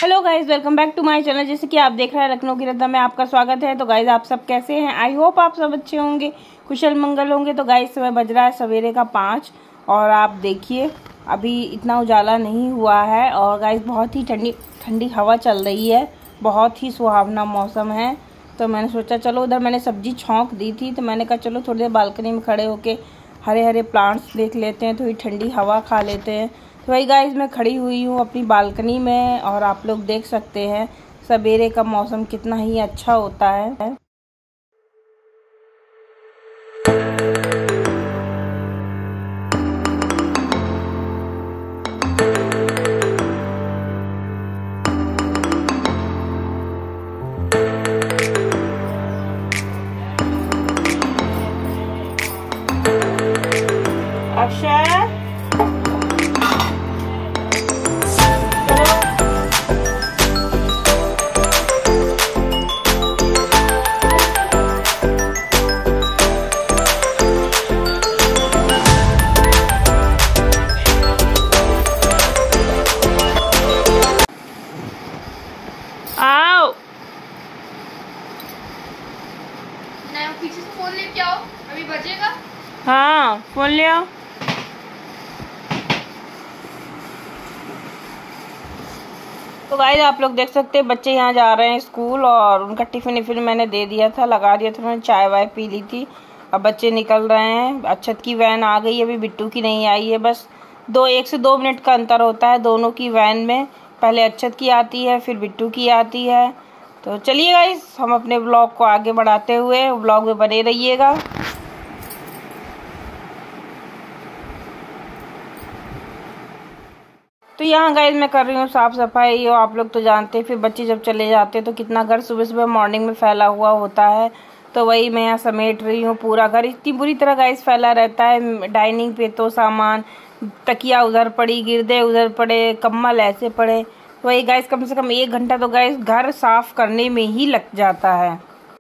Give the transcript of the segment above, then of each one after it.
Hello guys, welcome back to my channel. जैसे कि आप देख रहे हैं लखनऊ की रद्दा में आपका स्वागत है। तो गाइज आप सब कैसे हैं? आई होप आप सब अच्छे होंगे, कुशल मंगल होंगे। तो गाइज समय बज रहा है सवेरे का 5 और आप देखिए अभी इतना उजाला नहीं हुआ है और गाइज बहुत ही ठंडी ठंडी हवा चल रही है, बहुत ही सुहावना मौसम है। तो मैंने सोचा चलो उधर मैंने सब्जी छौंक दी थी तो मैंने कहा चलो थोड़ी देर बालकनी में खड़े होके हरे हरे प्लांट्स देख लेते हैं, थोड़ी ठंडी हवा खा लेते हैं। तो वही गाइस मैं खड़ी हुई हूँ अपनी बालकनी में और आप लोग देख सकते हैं सवेरे का मौसम कितना ही अच्छा होता है। अक्षय आओ, पीछे से फोन लेके आओ, अभी बजेगा। हाँ फोन ले आओ। तो गाइस आप लोग देख सकते हैं बच्चे यहाँ जा रहे हैं स्कूल और उनका टिफिन मैंने दे दिया था, लगा दिया था, उन्होंने चाय वाय पी ली थी। अब बच्चे निकल रहे हैं। अक्षत की वैन आ गई है, अभी बिट्टू की नहीं आई है। बस 1 से 2 मिनट का अंतर होता है दोनों की वैन में। पहले अक्षत की आती है फिर बिट्टू की आती है। तो चलिए गाइस हम अपने ब्लॉग को आगे बढ़ाते हुए ब्लॉग में बने रहिएगा। तो यहाँ गाइस मैं कर रही हूँ साफ सफाई और आप लोग तो जानते हैं फिर बच्चे जब चले जाते हैं तो कितना घर सुबह सुबह मॉर्निंग में फैला हुआ होता है। तो वही मैं यहाँ समेट रही हूँ। पूरा घर इतनी बुरी तरह गाइस फैला रहता है। डाइनिंग पे तो सामान, तकिया उधर पड़ी, गिरदे उधर पड़े, कम्बल ऐसे पड़े। वही गाइस कम से कम 1 घंटा तो गाइस घर साफ करने में ही लग जाता है।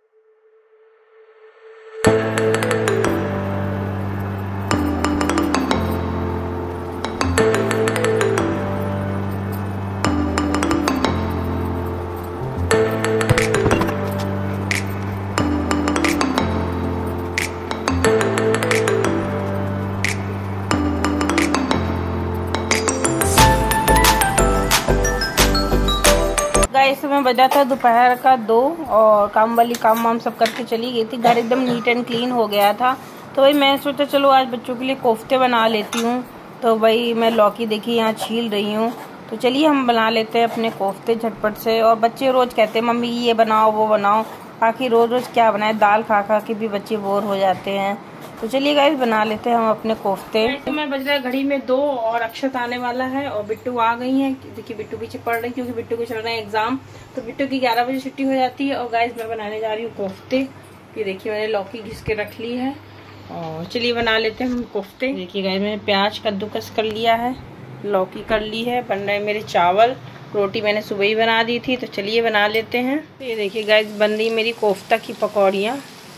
इस समय बजा था दोपहर का 2 और काम वाली काम सब करके चली गई थी। घर एकदम नीट एंड क्लीन हो गया था। तो वही मैं सोचा चलो आज बच्चों के लिए कोफ्ते बना लेती हूँ। तो वही मैं लौकी देखी यहाँ छील रही हूँ। तो चलिए हम बना लेते हैं अपने कोफ्ते झटपट से। और बच्चे रोज़ कहते हैं मम्मी ये बनाओ वो बनाओ, आखिर रोज़ क्या बनाए, दाल खा खा के भी बच्चे बोर हो जाते हैं। तो चलिए गाइस बना लेते हैं हम अपने कोफ्ते। तो मैं बज रहा है घड़ी में 2 और अक्षत आने वाला है और बिट्टू आ गई है। देखिए बिट्टू पीछे पड़ रही है क्योंकि बिट्टू को चल रहे हैं एग्जाम। तो बिट्टू की 11 बजे छुट्टी हो जाती है। और गाइस मैं बनाने जा रही हूँ कोफ्ते। ये देखिए मैंने लौकी घिस के रख ली है और चलिए बना लेते हैं हम कोफ्ते। देखिए गाइस मैंने प्याज कद्दूकस कर लिया है, लौकी कर ली है, बन रहे मेरे चावल। रोटी मैंने सुबह ही बना दी थी। तो चलिए बना लेते हैं। ये देखिए गाइस बन रही मेरी कोफ्ता की पकौड़ियाँ।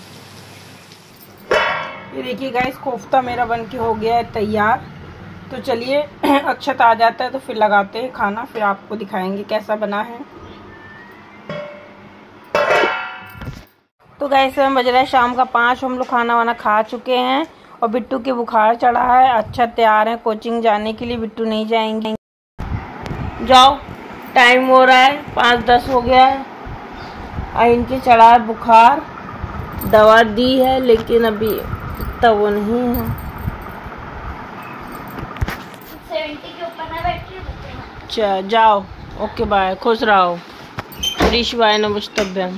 ये देखिए गाइस कोफ्ता मेरा बनके हो गया है तैयार। तो चलिए अक्षत आ जाता है तो फिर लगाते हैं खाना, फिर आपको दिखाएंगे कैसा बना है। तो गाइस समय बज रहा है शाम का 5। हम लोग खाना वाना खा चुके हैं और बिट्टू के बुखार चढ़ा है। अच्छा तैयार है कोचिंग जाने के लिए। बिट्टू नहीं जाएंगे, जाओ टाइम हो रहा है 5:10 हो गया है। और इनके चढ़ा है बुखार, दवा दी है लेकिन अभी तब वो नहीं है। 70 के ऊपर ना बैठिए बच्चे। अच्छा जाओ, ओके बाय, खुश रहो। रिशवाय नमुस्तभ्यम।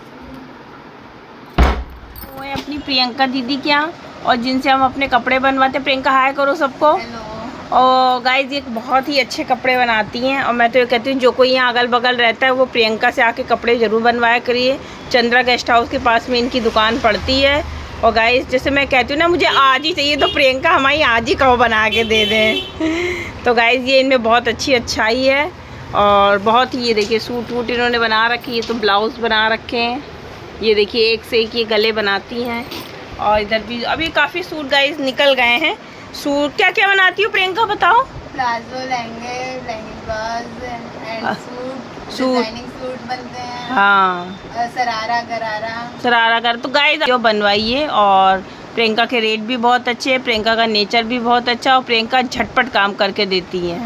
वो है अपनी प्रियंका दीदी क्या, और जिनसे हम अपने कपड़े बनवाते। प्रियंका हाय करो सबको। और गाइज ये बहुत ही अच्छे कपड़े बनाती हैं और मैं तो ये कहती हूँ जो कोई यहाँ अगल बगल रहता है वो प्रियंका से आके कपड़े ज़रूर बनवाया करिए। चंद्रा गेस्ट हाउस के पास में इनकी दुकान पड़ती है। और गाइस जैसे मैं कहती हूँ ना मुझे आज ही चाहिए तो प्रियंका हमारी आज ही कहो बना के दे दें। तो गाइस ये इनमें बहुत अच्छी अच्छाई है और बहुत ही, ये देखिए सूट वूट इन्होंने बना रखी है। तो ब्लाउज़ बना रखे हैं। ये देखिए एक से एक ये गले बनाती हैं। और इधर भी अभी काफ़ी सूट गाइस निकल गए हैं। सूट क्या क्या बनाती हो प्रियंका बताओ? प्लाजो, लहंगे, salwar and suit designing suit बनते हैं। हाँ, सरारा कर तो गाइस जो बनवाइए। और प्रियंका के रेट भी बहुत अच्छे हैं, प्रियंका का नेचर भी बहुत अच्छा और प्रियंका झटपट काम करके देती है।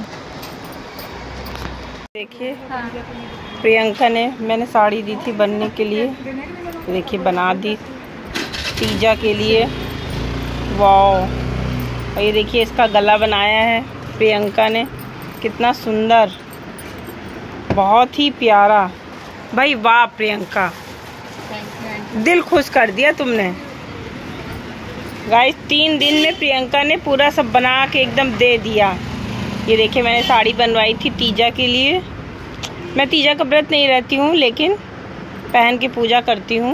देखिए प्रियंका ने, मैंने साड़ी दी थी बनने के लिए, देखिए बना दी तीजा के लिए। वाह, और ये देखिए इसका गला बनाया है प्रियंका ने, कितना सुंदर, बहुत ही प्यारा। भाई वाह प्रियंका, दिल खुश कर दिया तुमने। गाइस 3 दिन में प्रियंका ने पूरा सब बना के एकदम दे दिया। ये देखिए मैंने साड़ी बनवाई थी तीजा के लिए। मैं तीजा का व्रत नहीं रहती हूँ, लेकिन पहन के पूजा करती हूँ।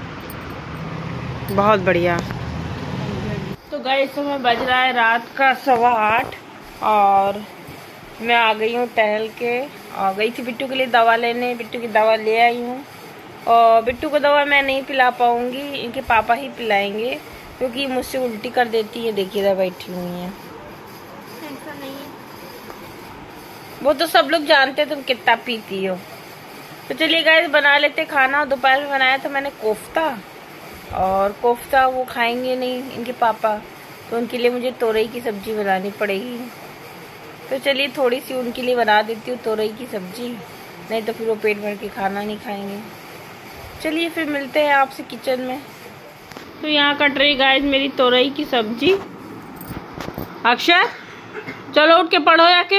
बहुत बढ़िया। तो गाइस समय बज रहा है रात का 8:15 और मैं आ गई हूँ टहल के। आ गई थी बिट्टू के लिए दवा लेने, बिट्टू की दवा ले आई हूँ। और बिट्टू को दवा मैं नहीं पिला पाऊँगी, इनके पापा ही पिलाएंगे, क्योंकि मुझसे उल्टी कर देती है। देखिए इधर बैठी हुई हैं। ऐसा नहीं है, वो तो सब लोग जानते हैं तुम कितना पीती हो। तो चलिए गाइस बना लेते खाना। दोपहर में बनाया था मैंने कोफ्ता, और कोफ्ता वो खाएंगे नहीं इनके पापा, तो उनके लिए मुझे तोरई की सब्जी बनानी पड़ेगी। तो चलिए थोड़ी सी उनके लिए बना देती हूँ तोरई की सब्जी, नहीं तो फिर वो पेट भर के खाना नहीं खाएंगे। चलिए फिर मिलते हैं आपसे किचन में। तो यहाँ कट रही गाइस मेरी तोरई की सब्जी। अक्षय चलो उठ के पढ़ो जाके।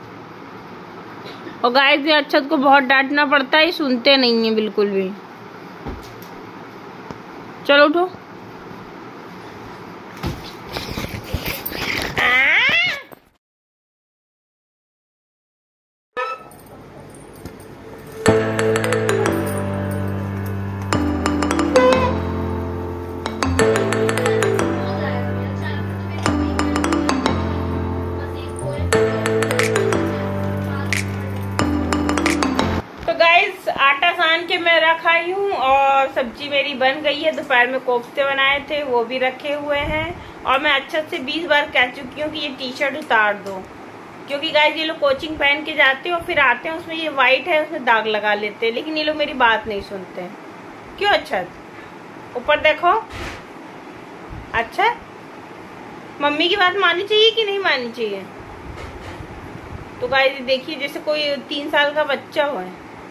और गाइस ये अक्षत को बहुत डांटना पड़ता है, सुनते नहीं है बिल्कुल भी। चलो उठो। आटा सान के मैं रखाई हूँ और सब्जी मेरी बन गई है। दोपहर में कोफ्ते बनाए थे वो भी रखे हुए हैं। और मैं अच्छा से 20 बार कह चुकी हूँ कि ये टी शर्ट उतार दो, क्योंकि गाइस ये लोग कोचिंग पहन के जाते हैं और फिर आते हैं उसमें ये वाइट है उसमें दाग लगा लेते हैं, लेकिन ये लोग मेरी बात नहीं सुनते हैं। क्यों अच्छा ऊपर देखो। अच्छा मम्मी की बात माननी चाहिए कि नहीं माननी चाहिए। तो गाइस देखिए जैसे कोई 3 साल का बच्चा हो।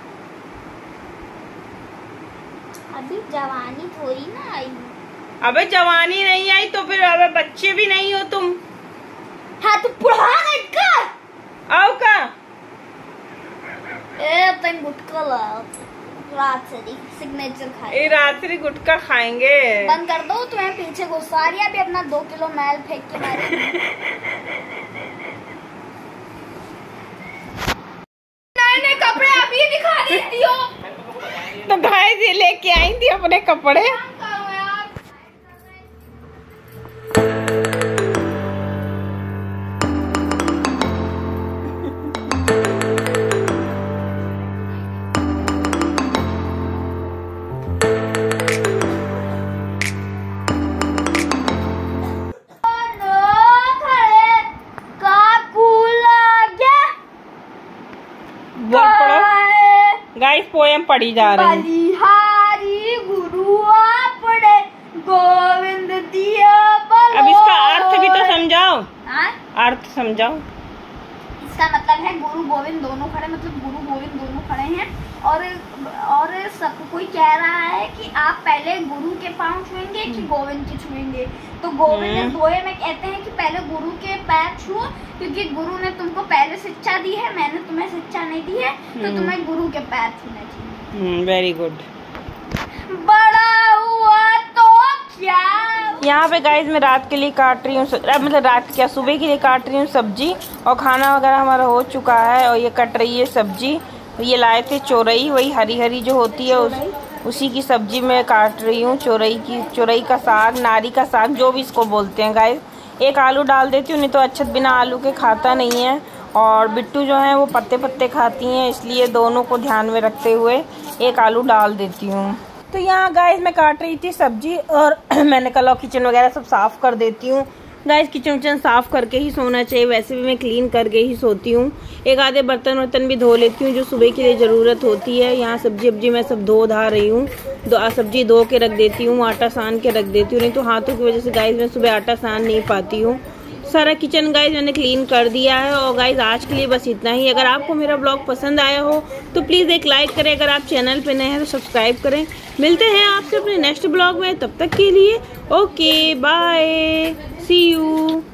अभी जवानी थोड़ी ना आई। अबे जवानी नहीं आई तो फिर अबे बच्चे भी नहीं हो तुम। हाँ तो पुराना का आओ का तन गुटका ला रात्रि सिग्नेचर खाए। रात्रि गुटका खाएंगे। बंद कर दो, तुम्हें पीछे गुस्सा आ रही है। अभी अपना 2 किलो मैल फेंक के मारे। नए कपड़े अभी दिखा देती हो। तो गाइस ये लेके आई थी अपने कपड़े। गाइस पोएम पढ़ी जा रही है। बलिहारी गुरु आपने गोविंद दिया। अब इसका अर्थ भी तो समझाओ। अर्थ समझाओ। इसका मतलब है गुरु गोविंद दोनों खड़े, मतलब गुरु गोविंद दोनों खड़े हैं। और सब कोई कह रहा है कि आप पहले गुरु के पांव छुएंगे कि गोविंद के छुएंगे। तो गोविंद दोहे में कहते हैं कि पहले गुरु के पैर छुओ, क्योंकि गुरु ने तुमको पहले शिक्षा दी है, मैंने तुम्हें शिक्षा नहीं दी है, तो तुम्हें गुरु के पैर छूने चाहिए। Very good. बड़ा हुआ तो क्या। यहाँ पे गाइस मैं रात के लिए काट रही हूँ, मतलब रात क्या सुबह के लिए काट रही हूँ सब्जी। और खाना वगैरह हमारा हो चुका है और ये कट रही है सब्जी। ये लाए थे चोरई, वही हरी हरी जो होती है उसी की सब्जी मैं काट रही हूँ। चोरई का साग, नारी का साग, जो भी इसको बोलते हैं गाइस। एक आलू डाल देती हूँ, नहीं तो अक्षत बिना आलू के खाता नहीं है। और बिट्टू जो है वो पत्ते पत्ते खाती हैं, इसलिए दोनों को ध्यान में रखते हुए एक आलू डाल देती हूँ। तो यहाँ गाइस मैं काट रही थी सब्जी और मैंने कल किचन वगैरह सब साफ़ कर देती हूँ। गाइस किचन विचन साफ करके ही सोना चाहिए, वैसे भी मैं क्लीन करके ही सोती हूँ। एक आधे बर्तन वर्तन भी धो लेती हूँ जो सुबह के लिए ज़रूरत होती है। यहाँ सब्जी वब्जी मैं सब धो धा रही हूँ, सब्जी धो के रख देती हूँ, आटा सान के रख देती हूँ, नहीं तो हाथों की वजह से गाइस मैं सुबह आटा सान नहीं पाती हूँ। सारा किचन गाइस मैंने क्लीन कर दिया है। और गाइस आज के लिए बस इतना ही। अगर आपको मेरा ब्लॉग पसंद आया हो तो प्लीज़ एक लाइक करें, अगर आप चैनल पे नए हैं तो सब्सक्राइब करें। मिलते हैं आपसे अपने नेक्स्ट ब्लॉग में, तब तक के लिए ओके बाय, सी यू।